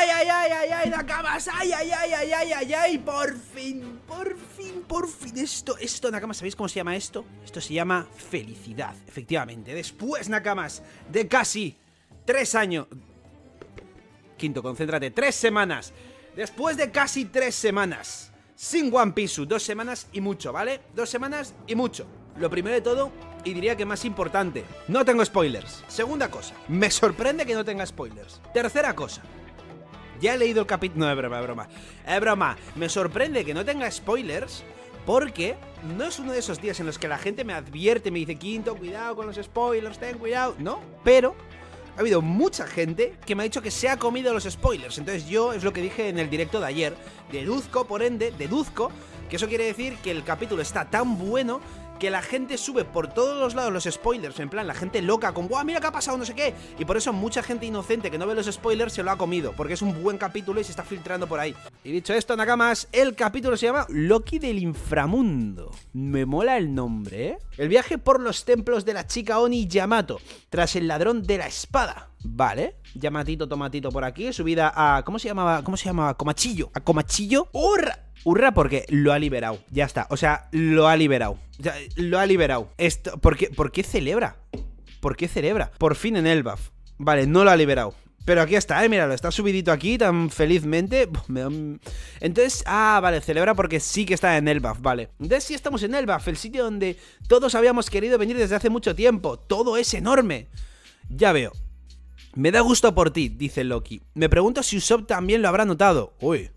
ay, ay, ay, ay, ay, Nakamas, ay, ay, ay, ay, ay, ay, ay, por fin, esto, Nakamas, ¿sabéis cómo se llama esto? Esto se llama felicidad, efectivamente. Después, Nakamas, de casi 3 años... Quinto, concéntrate, 3 semanas. Después de casi 3 semanas sin One Piece, 2 semanas y mucho, ¿vale? 2 semanas y mucho. Lo primero de todo, y diría que más importante, no tengo spoilers. Segunda cosa, me sorprende que no tenga spoilers. Tercera cosa, ya he leído el capítulo... No, es broma, es broma. Es broma, me sorprende que no tenga spoilers porque no es uno de esos días en los que la gente me advierte, me dice: Quinto, cuidado con los spoilers, ten cuidado. No, pero... ha habido mucha gente que me ha dicho que se ha comido los spoilers. Entonces yo, es lo que dije en el directo de ayer, deduzco, por ende, que eso quiere decir que el capítulo está tan bueno que la gente sube por todos los lados los spoilers. En plan, la gente loca con ¡buah, mira qué ha pasado, no sé qué! Y por eso mucha gente inocente que no ve los spoilers se lo ha comido, porque es un buen capítulo y se está filtrando por ahí. Y dicho esto, Nakamas, el capítulo se llama Loki del inframundo. Me mola el nombre, ¿eh? El viaje por los templos de la chica Oni Yamato tras el ladrón de la espada. Vale, Yamatito Tomatito por aquí, subida a... ¿Cómo se llamaba? Komachillo. A Komachillo. ¡Hurra! Hurra porque lo ha liberado. Ya está, o sea, lo ha liberado. Lo ha liberado. Esto, ¿por qué celebra? ¿Por qué celebra? Por fin en Elbaf. Vale, no lo ha liberado. Pero aquí está, míralo, está subidito aquí tan felizmente. Entonces, vale, celebra porque sí que está en Elbaf, vale. Entonces sí estamos en Elbaf, el sitio donde todos habíamos querido venir desde hace mucho tiempo. Todo es enorme. Ya veo. Me da gusto por ti, dice Loki. Me pregunto si Usopp también lo habrá notado. Uy.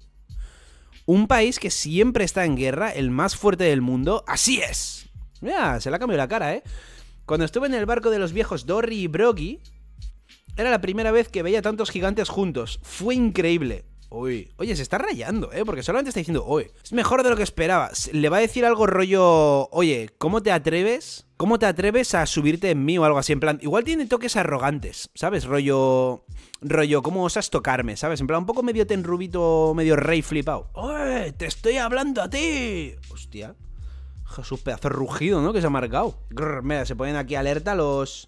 Un país que siempre está en guerra, el más fuerte del mundo. ¡Así es! Mira, se le ha cambiado la cara, ¿eh? Cuando estuve en el barco de los viejos Dory y Brogy, era la primera vez que veía tantos gigantes juntos. Fue increíble. Uy, oye, se está rayando, porque solamente está diciendo, uy, es mejor de lo que esperaba. Le va a decir algo rollo, oye, ¿cómo te atreves? ¿Cómo te atreves a subirte en mí o algo así? En plan, igual tiene toques arrogantes, ¿sabes? Rollo, ¿cómo osas tocarme? ¿Sabes? En plan, un poco medio tenrubito, medio rey flipado. ¡Oye, te estoy hablando a ti! Hostia, Jesús, pedazo de rugido, ¿no? Que se ha marcado. Grrr, mira, se ponen aquí alerta los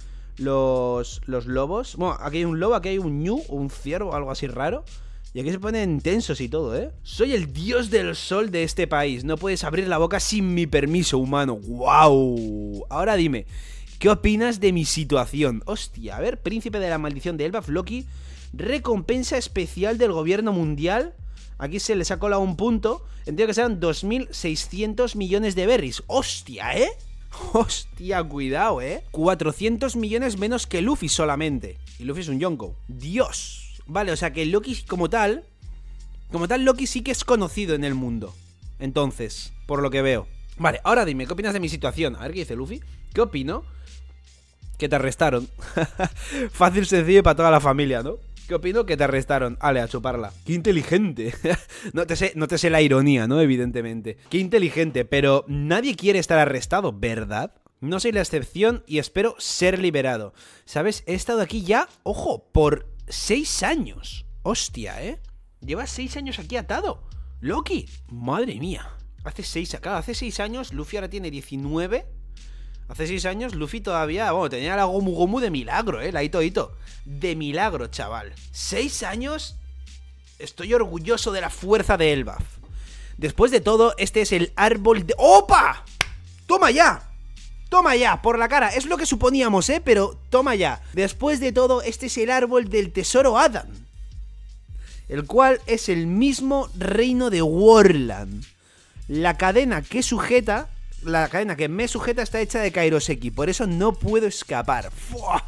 lobos. Bueno, aquí hay un lobo, aquí hay un ñu o un ciervo, algo así raro. Y aquí se ponen tensos y todo, ¿eh? Soy el dios del sol de este país. No puedes abrir la boca sin mi permiso, humano. ¡Guau! Ahora dime, ¿qué opinas de mi situación? Hostia, a ver, príncipe de la maldición de Elbaf, Loki. Recompensa especial del gobierno mundial. Aquí se le sacó un punto. Entiendo que serán 2.600 millones de berries. ¡Hostia, eh! Hostia, cuidado, 400 millones menos que Luffy solamente. Y Luffy es un Yonko. ¡Dios! Vale, o sea que Loki como tal, Loki sí que es conocido en el mundo. Entonces, por lo que veo. Vale, ahora dime, ¿qué opinas de mi situación? A ver qué dice Luffy. ¿Qué opino? Que te arrestaron. Fácil, sencillo y para toda la familia, ¿no? ¿Qué opino? Que te arrestaron. Ale, a chuparla. ¡Qué inteligente! No te sé la ironía, ¿no? Evidentemente. ¡Qué inteligente! Pero nadie quiere estar arrestado, ¿verdad? No soy la excepción y espero ser liberado. ¿Sabes? He estado aquí ya, ojo, por 6 años. Hostia, Llevas 6 años aquí atado, Loki. Madre mía. Hace 6 años, Luffy ahora tiene 19. Hace 6 años, Luffy todavía, bueno, tenía la Gomu Gomu de milagro, la Ito. De milagro, chaval. 6 años. Estoy orgulloso de la fuerza de Elbaf. Después de todo, este es el árbol de... ¡Opa! ¡Toma ya! Toma ya, por la cara, es lo que suponíamos, pero toma ya. Después de todo, este es el árbol del tesoro Adam, el cual es el mismo reino de Worland. La cadena que me sujeta está hecha de Kairoseki, por eso no puedo escapar. ¡Fua!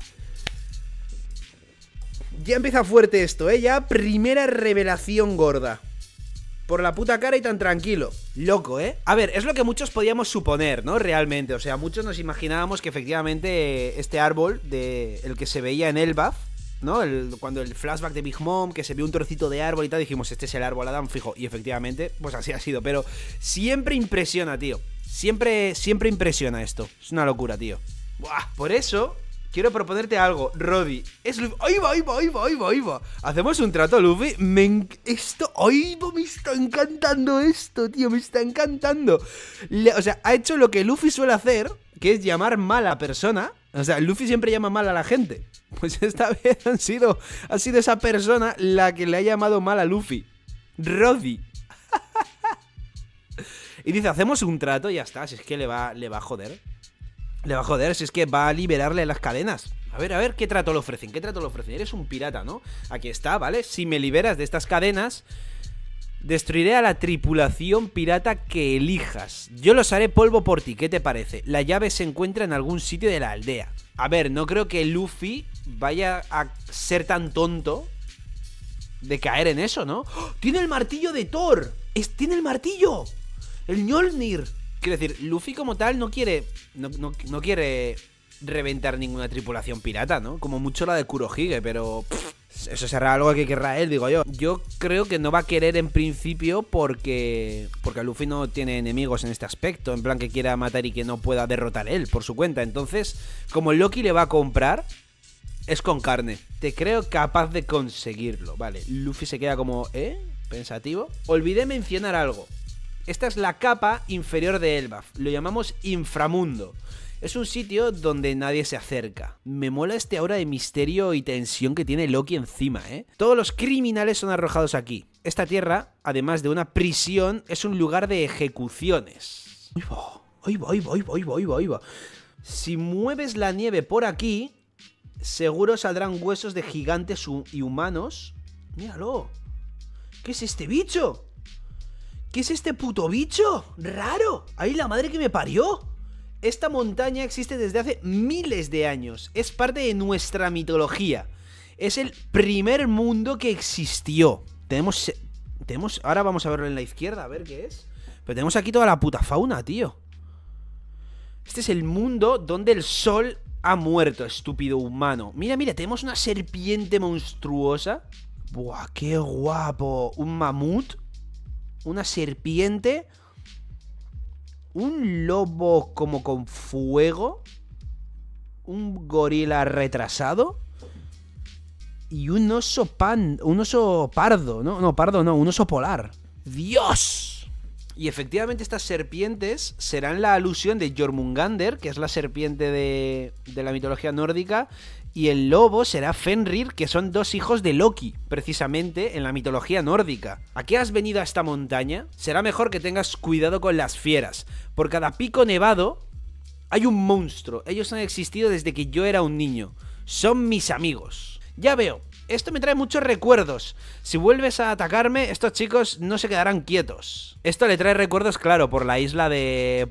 Ya empieza fuerte esto, ya primera revelación gorda. Por la puta cara y tan tranquilo. Loco, A ver, es lo que muchos podíamos suponer, ¿no? Realmente, o sea, muchos nos imaginábamos que efectivamente este árbol, el que se veía en Elbaf, ¿no? Cuando el flashback de Big Mom, que se vio un trocito de árbol y tal, dijimos, este es el árbol Adam, fijo. Y efectivamente, pues así ha sido. Pero siempre impresiona, tío. Siempre impresiona esto. Es una locura, tío. Buah, por eso... quiero proponerte algo, Roddy. Es Luffy. ¡Ahí va! ¿Hacemos un trato, Luffy? Me está encantando esto, tío. Me está encantando. O sea, ha hecho lo que Luffy suele hacer, que es llamar mala persona O sea, Luffy siempre llama mal a la gente. Pues esta vez ha sido esa persona la que le ha llamado mal a Luffy. Roddy. Y dice, hacemos un trato y ya está. Si es que le va a joder. Le va a joder, si es que va a liberarle las cadenas. A ver, ¿qué trato le ofrecen? ¿Qué trato le ofrecen? Eres un pirata, ¿no? Aquí está, ¿vale? Si me liberas de estas cadenas, destruiré a la tripulación pirata que elijas. Yo los haré polvo por ti, ¿qué te parece? La llave se encuentra en algún sitio de la aldea. A ver, no creo que Luffy vaya a ser tan tonto de caer en eso, ¿no? ¡Oh! ¡Tiene el martillo de Thor! ¡Tiene el martillo! ¡El Mjolnir! Quiero decir, Luffy como tal no quiere reventar ninguna tripulación pirata, ¿no? Como mucho la de Kurohige, pero eso será algo que querrá él, digo yo. Yo creo que no va a querer en principio porque Luffy no tiene enemigos en este aspecto, en plan que quiera matar y que no pueda derrotar él por su cuenta. Entonces, como Loki le va a comprar, es con carne. Te creo capaz de conseguirlo. Vale, Luffy se queda como, pensativo. Olvidé mencionar algo. Esta es la capa inferior de Elbaf. Lo llamamos inframundo. Es un sitio donde nadie se acerca. Me mola este aura de misterio y tensión que tiene Loki encima, ¿eh? Todos los criminales son arrojados aquí. Esta tierra, además de una prisión, es un lugar de ejecuciones. Ahí va. Si mueves la nieve por aquí, seguro saldrán huesos de gigantes y humanos. Míralo. ¿Qué es este bicho? ¿Qué es este puto bicho? ¡Raro! ¡Ay, la madre que me parió! Esta montaña existe desde hace miles de años. Es parte de nuestra mitología. Es el primer mundo que existió. Tenemos... Ahora vamos a verlo en la izquierda, a ver qué es. Pero tenemos aquí toda la puta fauna, tío. Este es el mundo donde el sol ha muerto, estúpido humano. Mira, tenemos una serpiente monstruosa. Buah, qué guapo. Un mamut. Una serpiente, un lobo como con fuego, un gorila retrasado y un oso pardo, un oso polar. ¡Dios! Y efectivamente estas serpientes serán la alusión de Jormungandr, que es la serpiente de la mitología nórdica, y el lobo será Fenrir, que son dos hijos de Loki, precisamente en la mitología nórdica. ¿A qué has venido a esta montaña? Será mejor que tengas cuidado con las fieras. Por cada pico nevado hay un monstruo. Ellos han existido desde que yo era un niño. Son mis amigos. Ya veo, esto me trae muchos recuerdos. Si vuelves a atacarme, estos chicos no se quedarán quietos. Esto le trae recuerdos, claro, por la isla del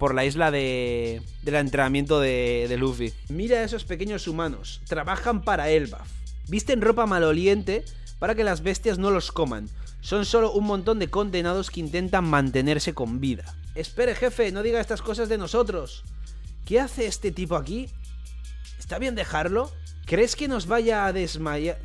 entrenamiento de Luffy. Mira a esos pequeños humanos. Trabajan para Elbaf. Visten ropa maloliente para que las bestias no los coman. Son solo un montón de condenados que intentan mantenerse con vida. Espere, jefe, no diga estas cosas de nosotros. ¿Qué hace este tipo aquí? ¿Está bien dejarlo? ¿Crees que nos vaya a desmayar?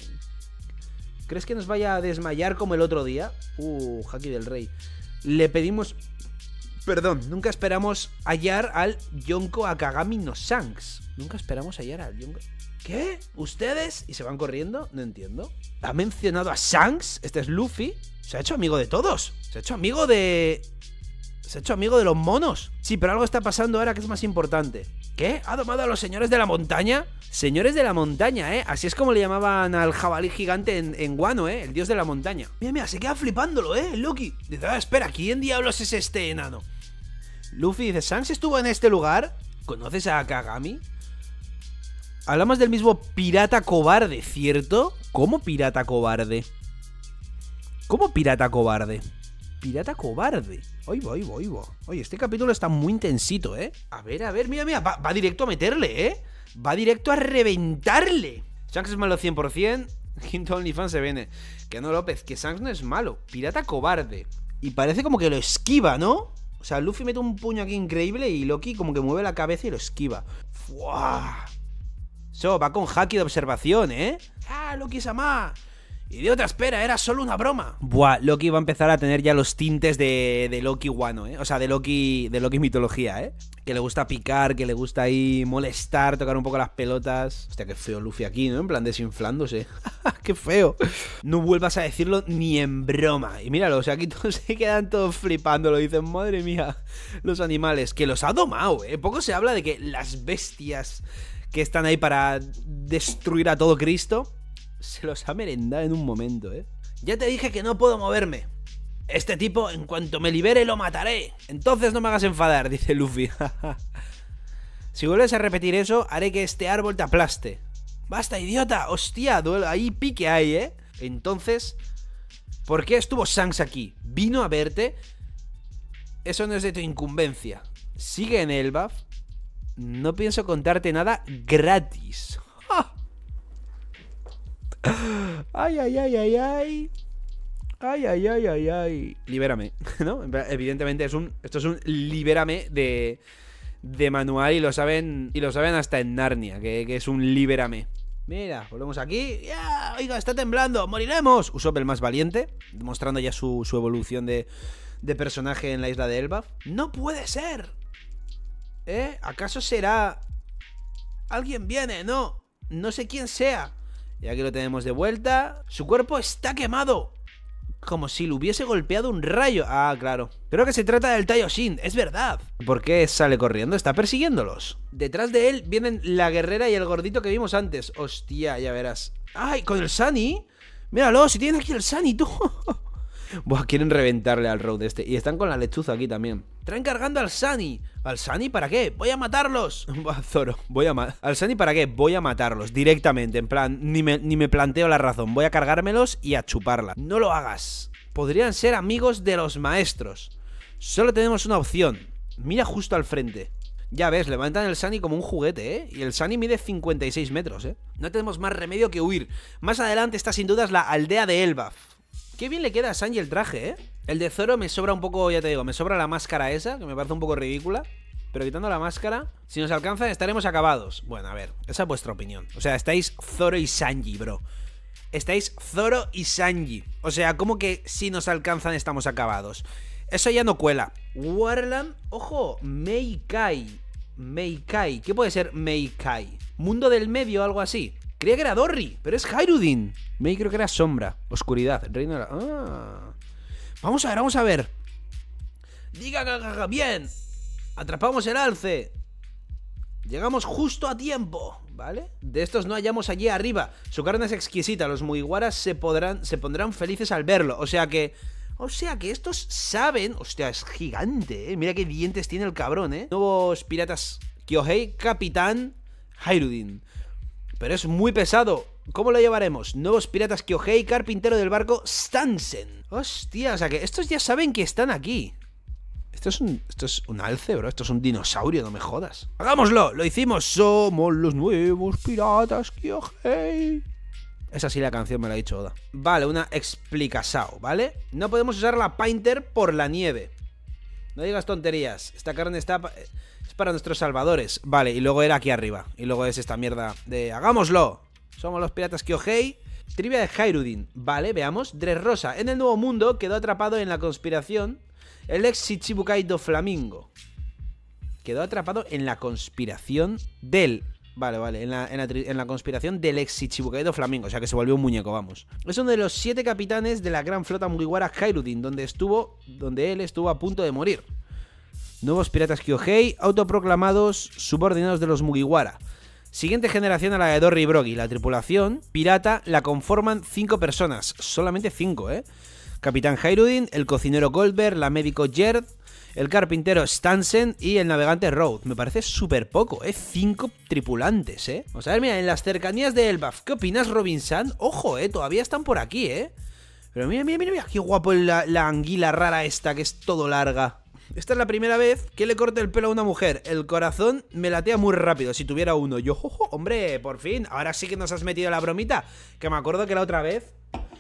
¿Crees que nos vaya a desmayar como el otro día? Haki del Rey. Le pedimos... Perdón, nunca esperamos hallar al Yonko Akagami no Shanks. Nunca esperamos hallar al Yonko... ¿Qué? ¿Ustedes? ¿Y se van corriendo? No entiendo. ¿Ha mencionado a Shanks? Este es Luffy. Se ha hecho amigo de todos. Se ha hecho amigo de los monos. Sí, pero algo está pasando ahora que es más importante. ¿Qué? ¿Ha domado a los señores de la montaña? Señores de la montaña, ¿eh? Así es como le llamaban al jabalí gigante en Wano, ¿eh? El dios de la montaña. Mira, se queda flipándolo, ¿eh? El Loki. Dice, espera, ¿quién diablos es este enano? Luffy dice, ¿Shanks estuvo en este lugar? ¿Conoces a Akagami? Hablamos del mismo pirata cobarde, ¿cierto? ¿Cómo pirata cobarde? ¿Cómo pirata cobarde? Pirata cobarde. Oye, este capítulo está muy intensito, ¿eh? A ver, mira, va directo a meterle, ¿eh? Va directo a reventarle. Shanks es malo 100%. Quinto OnlyFans se viene. Que no, López, que Shanks no es malo. Pirata cobarde. Y parece como que lo esquiva, ¿no? O sea, Luffy mete un puño aquí increíble y Loki como que mueve la cabeza y lo esquiva. ¡Fua! Eso, va con haki de observación, ¿eh? ¡Ah, Loki-sama! Idiota, espera, era solo una broma. Buah, Loki va a empezar a tener ya los tintes de Loki Wano, ¿eh? O sea, de Loki mitología, ¿eh? Que le gusta picar, que le gusta ahí molestar, tocar un poco las pelotas. Hostia, qué feo Luffy aquí, ¿no? En plan desinflándose. ¡Qué feo! No vuelvas a decirlo ni en broma. Y míralo, o sea, aquí todos se quedan todos flipando. Lo dicen, madre mía, los animales. Que los ha domado, ¿eh? Poco se habla de que las bestias que están ahí para destruir a todo Cristo, se los ha merendado en un momento, ¿eh? Ya te dije que no puedo moverme. Este tipo, en cuanto me libere, lo mataré. Entonces no me hagas enfadar, dice Luffy. Si vuelves a repetir eso, haré que este árbol te aplaste. ¡Basta, idiota! ¡Hostia! Ahí pique hay, ¿eh? Entonces, ¿por qué estuvo Shanks aquí? ¿Vino a verte? Eso no es de tu incumbencia. Sigue en Elbaf. No pienso contarte nada gratis. ¡Ah! ¡Ay, ay, ay, ay, ay! ¡Ay, ay, ay, ay, ay! Libérame, ¿no? Evidentemente esto es un libérame de manual y lo saben hasta en Narnia, que es un libérame. Mira, volvemos aquí. ¡Ya! Oiga, está temblando, moriremos. Usopp el más valiente, demostrando ya su evolución de personaje en la isla de Elbaf. ¡No puede ser! ¿Acaso será... Alguien viene? No sé quién sea. Y aquí lo tenemos de vuelta. Su cuerpo está quemado, como si lo hubiese golpeado un rayo. Ah, claro. Creo que se trata del Taiyo-Shin, es verdad. ¿Por qué sale corriendo? Está persiguiéndolos. Detrás de él vienen la guerrera y el gordito que vimos antes. Hostia, ya verás. ¡Ay, con el Sunny! Míralo, si tienen aquí el Sunny, tú. Buah, quieren reventarle al Road este. Y están con la lechuza aquí también. Traen cargando al Sunny. ¿Al Sunny para qué? ¡Voy a matarlos! Buah, Zoro, ¿al Sunny para qué? Voy a matarlos directamente. En plan, ni me planteo la razón. Voy a cargármelos y a chuparla. No lo hagas. Podrían ser amigos de los maestros. Solo tenemos una opción. Mira justo al frente. Ya ves, levantan el Sunny como un juguete, ¿eh? Y el Sunny mide 56 metros, ¿eh? No tenemos más remedio que huir. Más adelante está sin dudas la aldea de Elbaf. Qué bien le queda a Sanji el traje, ¿eh? El de Zoro me sobra un poco, ya te digo, me sobra la máscara esa, que me parece un poco ridícula. Pero quitando la máscara, si nos alcanzan estaremos acabados. Bueno, a ver, esa es vuestra opinión. O sea, estáis Zoro y Sanji, bro. Estáis Zoro y Sanji. O sea, ¿cómo que si nos alcanzan estamos acabados? Eso ya no cuela. Warland, ojo, Meikai. Meikai, ¿qué puede ser Meikai? Mundo del medio o algo así. Creía que era Dorry, pero es Hairudin. Mei creo que era sombra, oscuridad, reino de la... Ah. Vamos a ver. Diga, bien. Atrapamos el alce. Llegamos justo a tiempo, ¿vale? De estos no hallamos allí arriba. Su carne es exquisita. Los Mugiwaras se pondrán felices al verlo. O sea que estos saben... Hostia, es gigante, ¿eh? Mira qué dientes tiene el cabrón, ¿eh? Nuevos piratas Kyohei, Capitán Hairudin. Pero es muy pesado. ¿Cómo lo llevaremos? Nuevos piratas Kyohei, carpintero del barco Stansen. Hostia, o sea que estos ya saben que están aquí. Esto es un alce, bro. Esto es un dinosaurio, no me jodas. ¡Hagámoslo! ¡Lo hicimos! Somos los nuevos piratas Kyohei. Esa sí la canción me la ha dicho Oda. Vale, una explicación, ¿vale? No podemos usar la Painter por la nieve. No digas tonterías. Esta carne es para nuestros salvadores. Vale, y luego era aquí arriba. Y luego es esta mierda de... ¡Hagámoslo! Somos los piratas Kyohei. Trivia de Hairudin. Vale, veamos. Dressrosa. En el Nuevo Mundo quedó atrapado en la conspiración el ex Shichibukai do Flamingo. Quedó atrapado en la conspiración del... Vale, en la conspiración del ex Shichibukai do Flamingo. O sea que se volvió un muñeco, vamos. Es uno de los 7 capitanes de la gran flota Mugiwara Hairudin, donde él estuvo a punto de morir. Nuevos piratas Kyohei, autoproclamados subordinados de los Mugiwara. Siguiente generación a la de Dorry y Brogy. La tripulación pirata la conforman 5 personas. Solamente 5, ¿eh? Capitán Hairudin, el cocinero Goldberg, la médico Gerd, el carpintero Stansen y el navegante Road. Me parece súper poco, ¿eh? 5 tripulantes, ¿eh? Vamos a ver, mira, en las cercanías de Elbaf. ¿Qué opinas, Robinson? Ojo, todavía están por aquí, ¿eh? Pero mira, qué guapo la anguila rara esta, que es todo larga. Esta es la primera vez que le corto el pelo a una mujer. El corazón me latea muy rápido. Si tuviera uno, yo, hombre, por fin. Ahora sí que nos has metido la bromita. Que me acuerdo que la otra vez,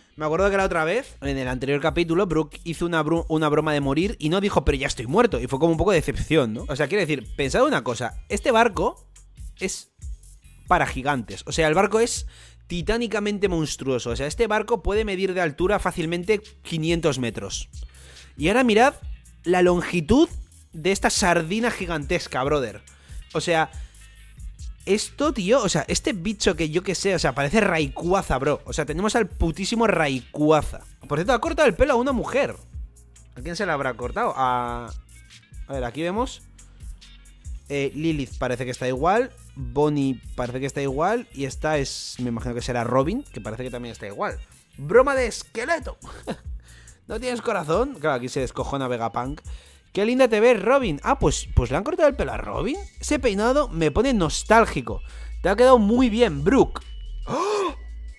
en el anterior capítulo, Brook hizo una broma de morir y no dijo, pero ya estoy muerto. Y fue como un poco de decepción, ¿no? O sea, quiero decir, pensad una cosa. Este barco es para gigantes. O sea, el barco es titánicamente monstruoso. O sea, este barco puede medir de altura fácilmente 500 metros. Y ahora mirad la longitud de esta sardina gigantesca, brother. O sea, esto, tío, o sea, este bicho que yo que sé, o sea, parece Rayquaza, bro. O sea, tenemos al putísimo Rayquaza. Por cierto, ha cortado el pelo a una mujer. ¿A quién se la habrá cortado? A ver, aquí vemos Lilith parece que está igual. Bonnie parece que está igual. Y esta es, me imagino que será Robin, que parece que también está igual. Broma de esqueleto. ¿No tienes corazón? Claro, aquí se descojona Vegapunk. Qué linda te ves, Robin. Ah, pues le han cortado el pelo a Robin. Ese peinado me pone nostálgico. Te ha quedado muy bien, Brooke. ¡Oh!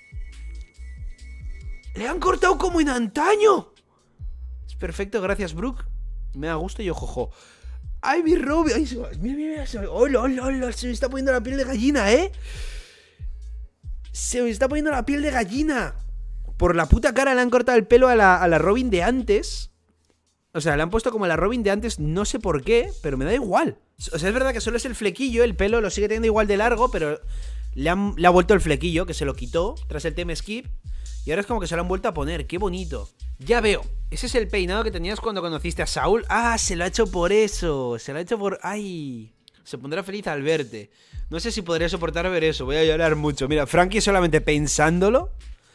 ¡Le han cortado como en antaño! Es perfecto, gracias, Brooke. Me da gusto y yo, jojo. ¡Ay, mi Robin! Ay, mira, ¡hola, hola, hola! Se me está poniendo la piel de gallina, ¿eh? Se me está poniendo la piel de gallina. Por la puta cara le han cortado el pelo a la Robin de antes. O sea, le han puesto como la Robin de antes, no sé por qué, pero me da igual. O sea, es verdad que solo es el flequillo, el pelo lo sigue teniendo igual de largo, pero le ha vuelto el flequillo, que se lo quitó tras el time skip. Y ahora es como que se lo han vuelto a poner, qué bonito. Ya veo, ese es el peinado que tenías cuando conociste a Saul. Ah, se lo ha hecho por eso, se lo ha hecho por... ¡Ay! Se pondrá feliz al verte. No sé si podría soportar ver eso, voy a llorar mucho. Mira, Frankie solamente pensándolo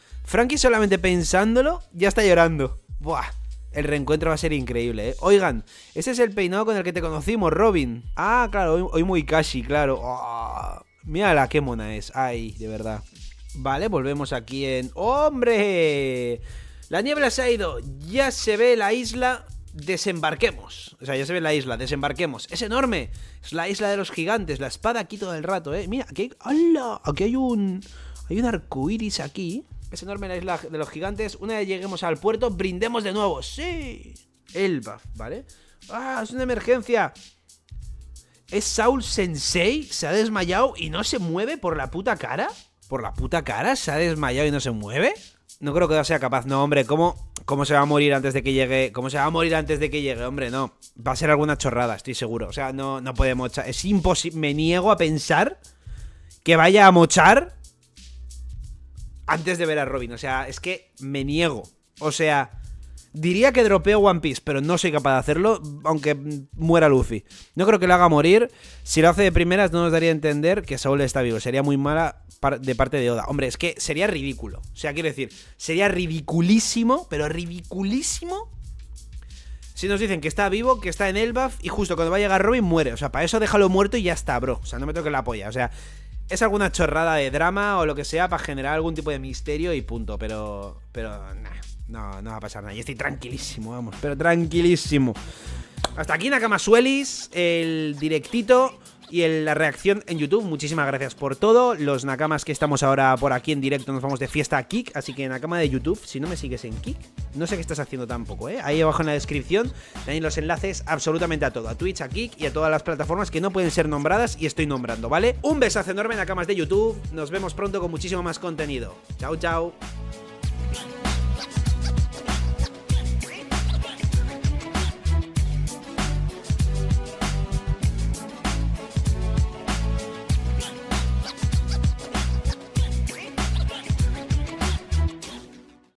ya está llorando. Buah. El reencuentro va a ser increíble, ¿eh? Oigan, ese es el peinado con el que te conocimos, Robin. Ah, claro, hoy muy casi, claro. Oh, mírala, qué mona es. Ay, de verdad. Vale, volvemos aquí en... ¡Hombre! La niebla se ha ido. Ya se ve la isla. Desembarquemos. O sea, ya se ve la isla. Desembarquemos. Es enorme. Es la isla de los gigantes. La espada aquí todo el rato, ¿eh? Mira, aquí hay... ¡Hala! Aquí hay un arcoiris aquí. Es enorme la isla de los gigantes. Una vez lleguemos al puerto, brindemos de nuevo. ¡Sí! Elbaf, ¿vale? ¡Ah! Es una emergencia. ¿Es Saul Sensei? ¿Se ha desmayado y no se mueve por la puta cara? ¿Por la puta cara? ¿Se ha desmayado y no se mueve? No creo que sea capaz. No, hombre, ¿cómo se va a morir antes de que llegue? ¿Cómo se va a morir antes de que llegue? Hombre, no. Va a ser alguna chorrada, estoy seguro. O sea, no puede mochar. Es imposible. Me niego a pensar que vaya a mochar antes de ver a Robin, o sea, es que me niego. O sea, diría que dropeo One Piece, pero no soy capaz de hacerlo, aunque muera Luffy. No creo que lo haga morir. Si lo hace de primeras no nos daría a entender que Saul está vivo. Sería muy mala de parte de Oda. Hombre, es que sería ridículo. O sea, quiero decir, sería ridiculísimo, pero ridiculísimo, si nos dicen que está vivo, que está en Elbaf y justo cuando va a llegar Robin muere. O sea, para eso déjalo muerto y ya está, bro. O sea, no me toque la polla, o sea... Es alguna chorrada de drama o lo que sea para generar algún tipo de misterio y punto. Pero nah, no va a pasar nada. Yo estoy tranquilísimo, vamos, pero tranquilísimo. Hasta aquí Nakamasuelis, el directito y la reacción en YouTube. Muchísimas gracias por todo. Los Nakamas que estamos ahora por aquí en directo nos vamos de fiesta a Kik. Así que Nakama de YouTube, si no me sigues en Kik, no sé qué estás haciendo tampoco, ¿eh? Ahí abajo en la descripción tenéis los enlaces absolutamente a todo. A Twitch, a Kik y a todas las plataformas que no pueden ser nombradas y estoy nombrando, ¿vale? Un besazo enorme, Nakamas de YouTube. Nos vemos pronto con muchísimo más contenido. Chao, chao.